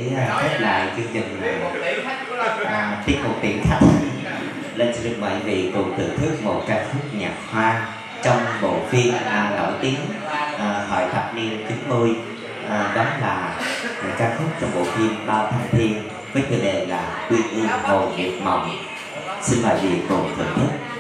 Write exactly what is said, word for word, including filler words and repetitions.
để khép lại chương trình à, tiết mục tiễn khách, lên xin mời vị cùng thưởng thức một ca khúc nhạc hoa trong bộ phim à, nổi tiếng à, thời thập niên chín mươi, à, đó là ca khúc trong bộ phim Bao Thanh Thiên với tựa đề là Quyên Ương Hồ Nghiệp Mộng. Xin mời vị cùng thưởng thức.